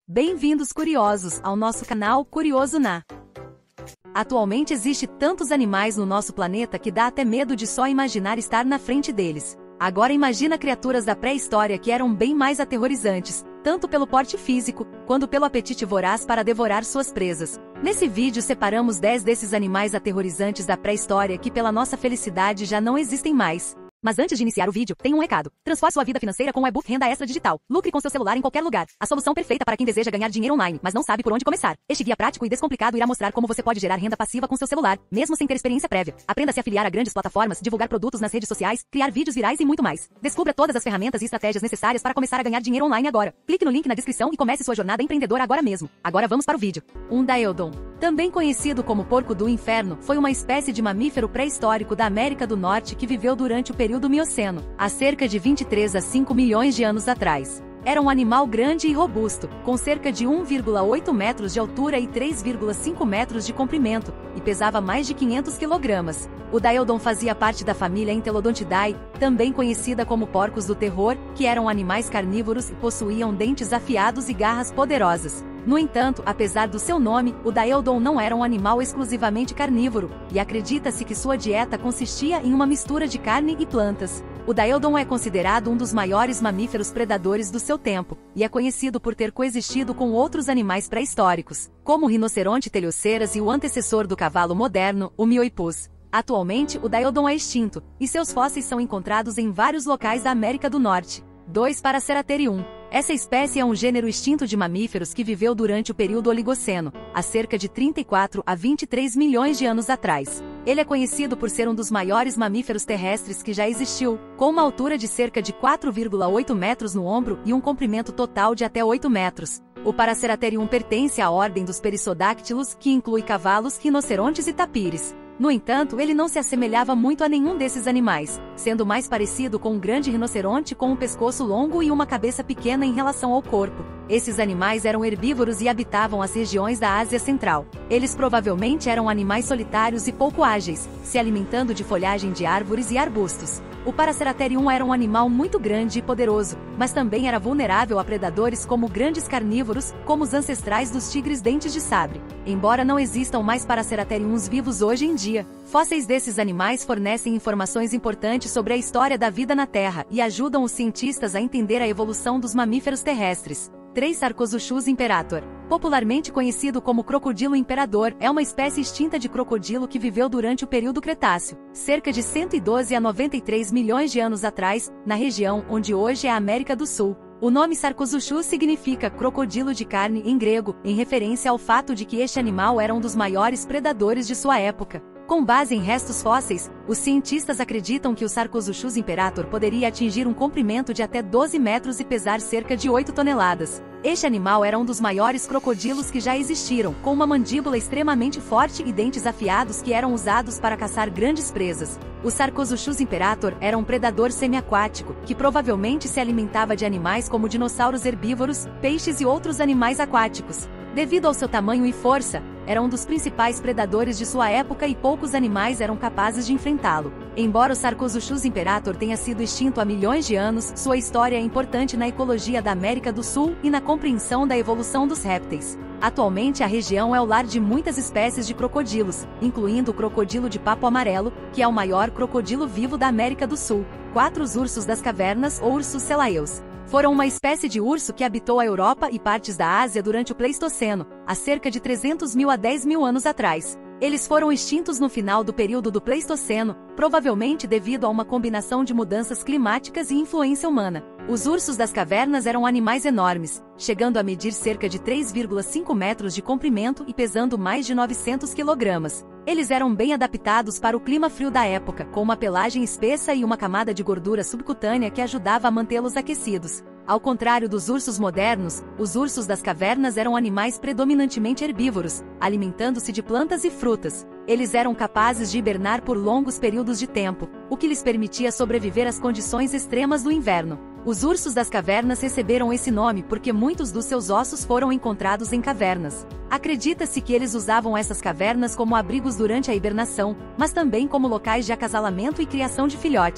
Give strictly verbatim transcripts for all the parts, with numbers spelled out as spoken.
Bem-vindos, curiosos, ao nosso canal Curioso Na. Atualmente existe tantos animais no nosso planeta que dá até medo de só imaginar estar na frente deles. Agora imagina criaturas da pré-história que eram bem mais aterrorizantes, tanto pelo porte físico, quanto pelo apetite voraz para devorar suas presas. Nesse vídeo separamos dez desses animais aterrorizantes da pré-história que pela nossa felicidade já não existem mais. Mas antes de iniciar o vídeo, tem um recado. Transforme sua vida financeira com o e-book Renda Extra Digital. Lucre com seu celular em qualquer lugar. A solução perfeita para quem deseja ganhar dinheiro online, mas não sabe por onde começar. Este guia prático e descomplicado irá mostrar como você pode gerar renda passiva com seu celular, mesmo sem ter experiência prévia. Aprenda a se afiliar a grandes plataformas, divulgar produtos nas redes sociais, criar vídeos virais e muito mais. Descubra todas as ferramentas e estratégias necessárias para começar a ganhar dinheiro online agora. Clique no link na descrição e comece sua jornada empreendedora agora mesmo. Agora vamos para o vídeo. Um Daeodon, também conhecido como porco do inferno, foi uma espécie de mamífero pré-histórico da América do Norte que viveu durante o período Mioceno, há cerca de vinte e três a cinco milhões de anos atrás. Era um animal grande e robusto, com cerca de um vírgula oito metros de altura e três vírgula cinco metros de comprimento, e pesava mais de quinhentos quilogramas. O Daeodon fazia parte da família Entelodontidae, também conhecida como porcos do terror, que eram animais carnívoros e possuíam dentes afiados e garras poderosas. No entanto, apesar do seu nome, o Daeodon não era um animal exclusivamente carnívoro, e acredita-se que sua dieta consistia em uma mistura de carne e plantas. O Daeodon é considerado um dos maiores mamíferos predadores do seu tempo, e é conhecido por ter coexistido com outros animais pré-históricos, como o rinoceronte telhoceras e o antecessor do cavalo moderno, o Mioippus. Atualmente, o Daeodon é extinto, e seus fósseis são encontrados em vários locais da América do Norte. dois Paraceratherium. Essa espécie é um gênero extinto de mamíferos que viveu durante o período Oligoceno, há cerca de trinta e quatro a vinte e três milhões de anos atrás. Ele é conhecido por ser um dos maiores mamíferos terrestres que já existiu, com uma altura de cerca de quatro vírgula oito metros no ombro e um comprimento total de até oito metros. O Paraceratherium pertence à ordem dos perissodactilos, que inclui cavalos, rinocerontes e tapires. No entanto, ele não se assemelhava muito a nenhum desses animais, sendo mais parecido com um grande rinoceronte com um pescoço longo e uma cabeça pequena em relação ao corpo. Esses animais eram herbívoros e habitavam as regiões da Ásia Central. Eles provavelmente eram animais solitários e pouco ágeis, se alimentando de folhagem de árvores e arbustos. O Paraceratherium era um animal muito grande e poderoso, mas também era vulnerável a predadores como grandes carnívoros, como os ancestrais dos tigres dentes de sabre. Embora não existam mais Paraceratheriums vivos hoje em dia, fósseis desses animais fornecem informações importantes sobre a história da vida na Terra e ajudam os cientistas a entender a evolução dos mamíferos terrestres. três Sarcosuchus imperator. Popularmente conhecido como crocodilo imperador, é uma espécie extinta de crocodilo que viveu durante o período Cretáceo, cerca de cento e doze a noventa e três milhões de anos atrás, na região onde hoje é a América do Sul. O nome Sarcosuchus significa crocodilo de carne em grego, em referência ao fato de que este animal era um dos maiores predadores de sua época. Com base em restos fósseis, os cientistas acreditam que o Sarcosuchus imperator poderia atingir um comprimento de até doze metros e pesar cerca de oito toneladas. Este animal era um dos maiores crocodilos que já existiram, com uma mandíbula extremamente forte e dentes afiados que eram usados para caçar grandes presas. O Sarcosuchus imperator era um predador semiaquático, que provavelmente se alimentava de animais como dinossauros herbívoros, peixes e outros animais aquáticos. Devido ao seu tamanho e força, era um dos principais predadores de sua época e poucos animais eram capazes de enfrentá-lo. Embora o Sarcosuchus imperator tenha sido extinto há milhões de anos, sua história é importante na ecologia da América do Sul e na compreensão da evolução dos répteis. Atualmente a região é o lar de muitas espécies de crocodilos, incluindo o crocodilo de papo amarelo, que é o maior crocodilo vivo da América do Sul. quatro Os ursos das cavernas ou ursos celaeus. Foram uma espécie de urso que habitou a Europa e partes da Ásia durante o Pleistoceno, há cerca de trezentos mil a dez mil anos atrás. Eles foram extintos no final do período do Pleistoceno, provavelmente devido a uma combinação de mudanças climáticas e influência humana. Os ursos das cavernas eram animais enormes, chegando a medir cerca de três vírgula cinco metros de comprimento e pesando mais de novecentos quilogramas. Eles eram bem adaptados para o clima frio da época, com uma pelagem espessa e uma camada de gordura subcutânea que ajudava a mantê-los aquecidos. Ao contrário dos ursos modernos, os ursos das cavernas eram animais predominantemente herbívoros, alimentando-se de plantas e frutas. Eles eram capazes de hibernar por longos períodos de tempo, o que lhes permitia sobreviver às condições extremas do inverno. Os ursos das cavernas receberam esse nome porque muitos dos seus ossos foram encontrados em cavernas. Acredita-se que eles usavam essas cavernas como abrigos durante a hibernação, mas também como locais de acasalamento e criação de filhotes.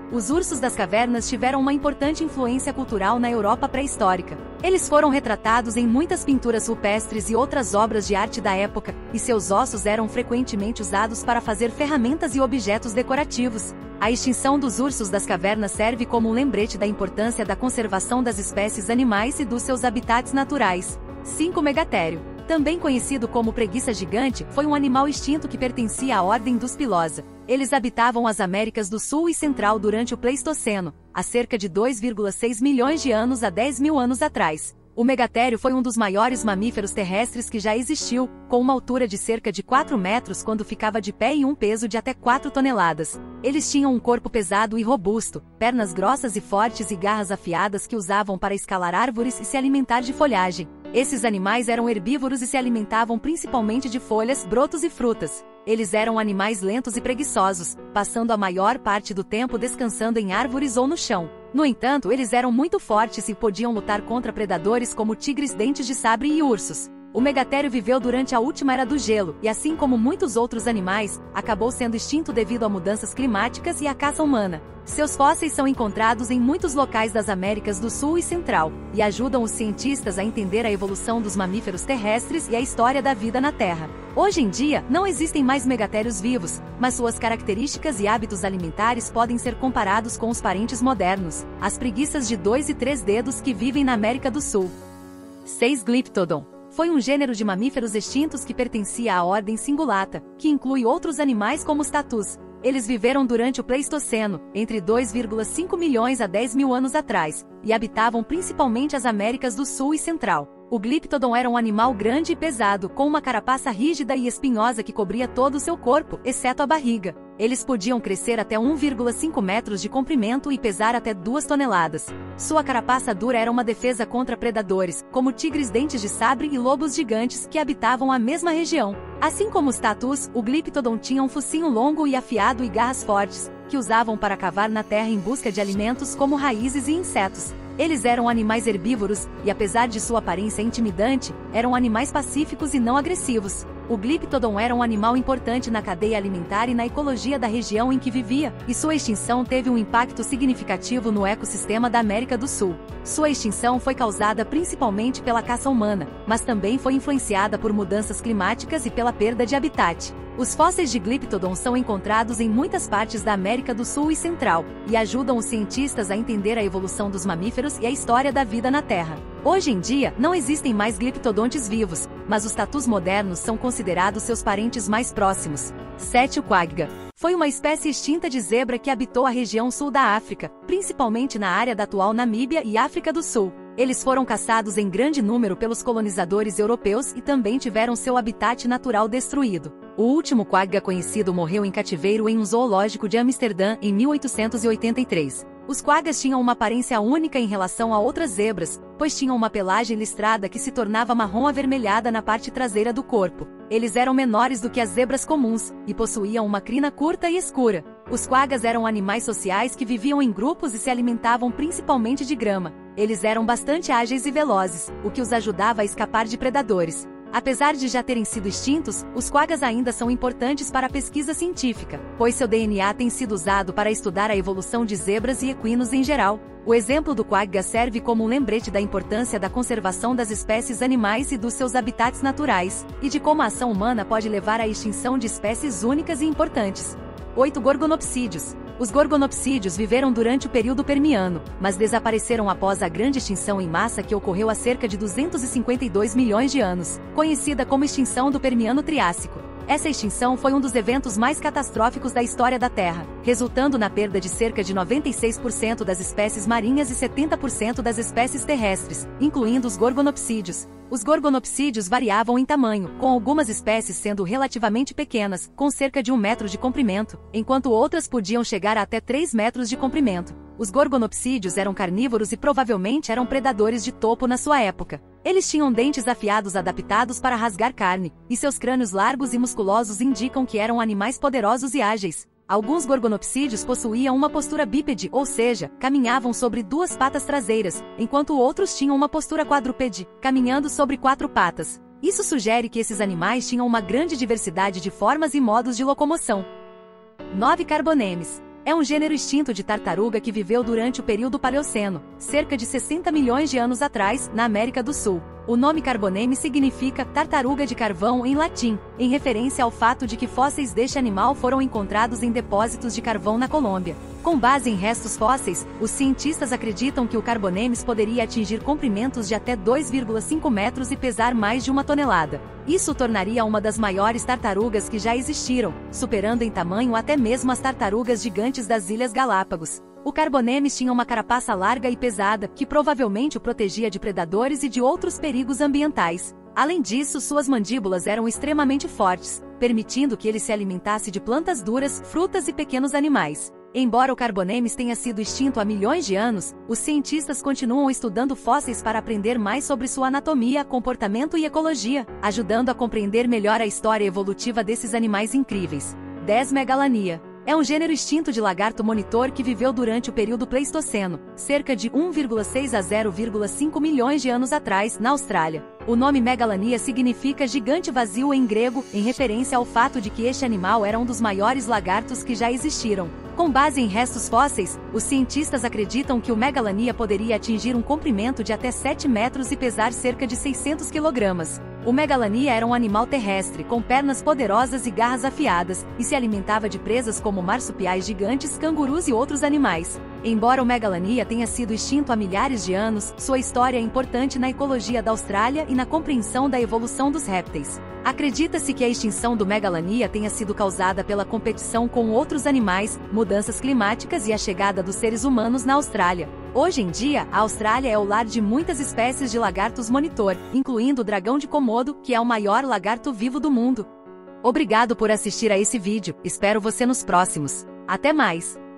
Os ursos das cavernas tiveram uma importante influência cultural na Europa pré-histórica. Eles foram retratados em muitas pinturas rupestres e outras obras de arte da época, e seus ossos eram frequentemente usados para fazer ferramentas e objetos decorativos. A extinção dos ursos das cavernas serve como um lembrete da importância da conservação das espécies animais e dos seus habitats naturais. cinco Megatério, também conhecido como preguiça gigante, foi um animal extinto que pertencia à ordem dos Pilosa. Eles habitavam as Américas do Sul e Central durante o Pleistoceno, há cerca de dois vírgula seis milhões de anos a dez mil anos atrás. O megatério foi um dos maiores mamíferos terrestres que já existiu, com uma altura de cerca de quatro metros quando ficava de pé e um peso de até quatro toneladas. Eles tinham um corpo pesado e robusto, pernas grossas e fortes e garras afiadas que usavam para escalar árvores e se alimentar de folhagem. Esses animais eram herbívoros e se alimentavam principalmente de folhas, brotos e frutas. Eles eram animais lentos e preguiçosos, passando a maior parte do tempo descansando em árvores ou no chão. No entanto, eles eram muito fortes e podiam lutar contra predadores como tigres dentes de sabre e ursos. O megatério viveu durante a última era do gelo, e assim como muitos outros animais, acabou sendo extinto devido a mudanças climáticas e à caça humana. Seus fósseis são encontrados em muitos locais das Américas do Sul e Central, e ajudam os cientistas a entender a evolução dos mamíferos terrestres e a história da vida na Terra. Hoje em dia, não existem mais megatérios vivos, mas suas características e hábitos alimentares podem ser comparados com os parentes modernos, as preguiças de dois e três dedos que vivem na América do Sul. seis Glyptodon. Foi um gênero de mamíferos extintos que pertencia à ordem Cingulata, que inclui outros animais como os tatus. Eles viveram durante o Pleistoceno, entre dois vírgula cinco milhões a dez mil anos atrás, e habitavam principalmente as Américas do Sul e Central. O Glyptodon era um animal grande e pesado, com uma carapaça rígida e espinhosa que cobria todo o seu corpo, exceto a barriga. Eles podiam crescer até um vírgula cinco metros de comprimento e pesar até duas toneladas. Sua carapaça dura era uma defesa contra predadores, como tigres dentes de sabre e lobos gigantes que habitavam a mesma região. Assim como os tatus, o Glyptodon tinha um focinho longo e afiado e garras fortes, que usavam para cavar na terra em busca de alimentos como raízes e insetos. Eles eram animais herbívoros, e apesar de sua aparência intimidante, eram animais pacíficos e não agressivos. O Glyptodon era um animal importante na cadeia alimentar e na ecologia da região em que vivia, e sua extinção teve um impacto significativo no ecossistema da América do Sul. Sua extinção foi causada principalmente pela caça humana, mas também foi influenciada por mudanças climáticas e pela perda de habitat. Os fósseis de Glyptodon são encontrados em muitas partes da América do Sul e Central, e ajudam os cientistas a entender a evolução dos mamíferos e a história da vida na Terra. Hoje em dia, não existem mais Glyptodontes vivos, mas os tatus modernos são considerados seus parentes mais próximos. sete Quagga. Foi uma espécie extinta de zebra que habitou a região sul da África, principalmente na área da atual Namíbia e África do Sul. Eles foram caçados em grande número pelos colonizadores europeus e também tiveram seu habitat natural destruído. O último quagga conhecido morreu em cativeiro em um zoológico de Amsterdã em mil oitocentos e oitenta e três. Os quaggas tinham uma aparência única em relação a outras zebras, pois tinham uma pelagem listrada que se tornava marrom avermelhada na parte traseira do corpo. Eles eram menores do que as zebras comuns, e possuíam uma crina curta e escura. Os quaggas eram animais sociais que viviam em grupos e se alimentavam principalmente de grama. Eles eram bastante ágeis e velozes, o que os ajudava a escapar de predadores. Apesar de já terem sido extintos, os quaggas ainda são importantes para a pesquisa científica, pois seu D N A tem sido usado para estudar a evolução de zebras e equinos em geral. O exemplo do quagga serve como um lembrete da importância da conservação das espécies animais e dos seus habitats naturais, e de como a ação humana pode levar à extinção de espécies únicas e importantes. oito Gorgonopsídeos. Os gorgonopsídeos viveram durante o período Permiano, mas desapareceram após a grande extinção em massa que ocorreu há cerca de duzentos e cinquenta e dois milhões de anos, conhecida como extinção do Permiano Triássico. Essa extinção foi um dos eventos mais catastróficos da história da Terra, resultando na perda de cerca de noventa e seis por cento das espécies marinhas e setenta por cento das espécies terrestres, incluindo os gorgonopsídeos. Os gorgonopsídeos variavam em tamanho, com algumas espécies sendo relativamente pequenas, com cerca de um metro de comprimento, enquanto outras podiam chegar a até três metros de comprimento. Os gorgonopsídeos eram carnívoros e provavelmente eram predadores de topo na sua época. Eles tinham dentes afiados adaptados para rasgar carne, e seus crânios largos e musculosos indicam que eram animais poderosos e ágeis. Alguns gorgonopsídeos possuíam uma postura bípede, ou seja, caminhavam sobre duas patas traseiras, enquanto outros tinham uma postura quadrúpede, caminhando sobre quatro patas. Isso sugere que esses animais tinham uma grande diversidade de formas e modos de locomoção. nove Carbonemes. É um gênero extinto de tartaruga que viveu durante o período Paleoceno, cerca de sessenta milhões de anos atrás, na América do Sul. O nome Carboneme significa tartaruga de carvão em latim, em referência ao fato de que fósseis deste animal foram encontrados em depósitos de carvão na Colômbia. Com base em restos fósseis, os cientistas acreditam que o Carbonemes poderia atingir comprimentos de até dois vírgula cinco metros e pesar mais de uma tonelada. Isso o tornaria uma das maiores tartarugas que já existiram, superando em tamanho até mesmo as tartarugas gigantes das Ilhas Galápagos. O Carbonemes tinha uma carapaça larga e pesada, que provavelmente o protegia de predadores e de outros perigos ambientais. Além disso, suas mandíbulas eram extremamente fortes, permitindo que ele se alimentasse de plantas duras, frutas e pequenos animais. Embora o Carbonemes tenha sido extinto há milhões de anos, os cientistas continuam estudando fósseis para aprender mais sobre sua anatomia, comportamento e ecologia, ajudando a compreender melhor a história evolutiva desses animais incríveis. dez Megalania. É um gênero extinto de lagarto monitor que viveu durante o período Pleistoceno, cerca de um vírgula seis a zero vírgula cinco milhões de anos atrás, na Austrália. O nome Megalania significa gigante vazio em grego, em referência ao fato de que este animal era um dos maiores lagartos que já existiram. Com base em restos fósseis, os cientistas acreditam que o Megalania poderia atingir um comprimento de até sete metros e pesar cerca de seiscentos quilogramas. O Megalania era um animal terrestre, com pernas poderosas e garras afiadas, e se alimentava de presas como marsupiais gigantes, cangurus e outros animais. Embora o Megalania tenha sido extinto há milhares de anos, sua história é importante na ecologia da Austrália e na compreensão da evolução dos répteis. Acredita-se que a extinção do Megalania tenha sido causada pela competição com outros animais, mudanças climáticas e a chegada dos seres humanos na Austrália. Hoje em dia, a Austrália é o lar de muitas espécies de lagartos monitor, incluindo o dragão de Komodo, que é o maior lagarto vivo do mundo. Obrigado por assistir a esse vídeo, espero você nos próximos. Até mais!